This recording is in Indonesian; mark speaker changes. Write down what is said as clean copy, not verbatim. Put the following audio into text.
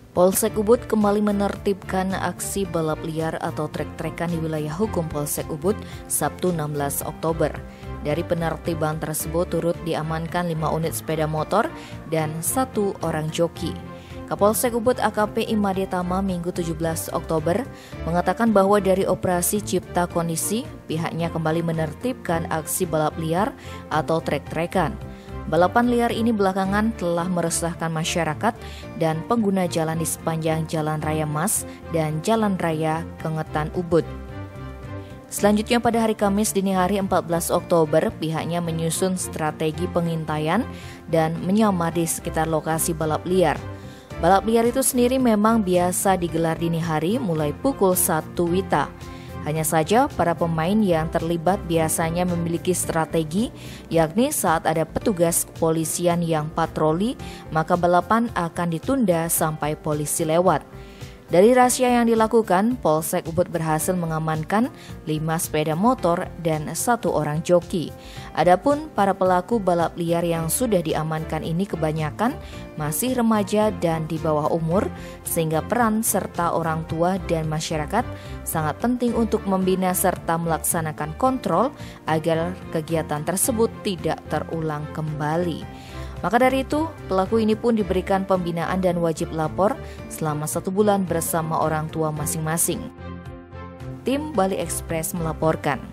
Speaker 1: Polsek Ubud kembali menertibkan aksi balap liar atau trek-trekan di wilayah hukum Polsek Ubud Sabtu 16 Oktober. Dari penertiban tersebut turut diamankan 5 unit sepeda motor dan 1 orang joki. Kapolsek Ubud AKP Imade Tama Minggu 17 Oktober mengatakan bahwa dari operasi cipta kondisi, pihaknya kembali menertibkan aksi balap liar atau trek-trekan. Balapan liar ini belakangan telah meresahkan masyarakat dan pengguna jalan di sepanjang Jalan Raya Mas dan Jalan Raya Kengetan Ubud. Selanjutnya pada hari Kamis dini hari 14 Oktober, pihaknya menyusun strategi pengintaian dan menyamar di sekitar lokasi balap liar. Balap liar itu sendiri memang biasa digelar dini hari mulai pukul 1 WITA. Hanya saja para pemain yang terlibat biasanya memiliki strategi, yakni saat ada petugas kepolisian yang patroli, maka balapan akan ditunda sampai polisi lewat. Dari razia yang dilakukan, Polsek Ubud berhasil mengamankan 5 sepeda motor dan 1 orang joki. Adapun para pelaku balap liar yang sudah diamankan ini kebanyakan masih remaja dan di bawah umur, sehingga peran serta orang tua dan masyarakat sangat penting untuk membina serta melaksanakan kontrol agar kegiatan tersebut tidak terulang kembali. Maka dari itu, pelaku ini pun diberikan pembinaan dan wajib lapor selama 1 bulan bersama orang tua masing-masing. Tim Bali Express melaporkan.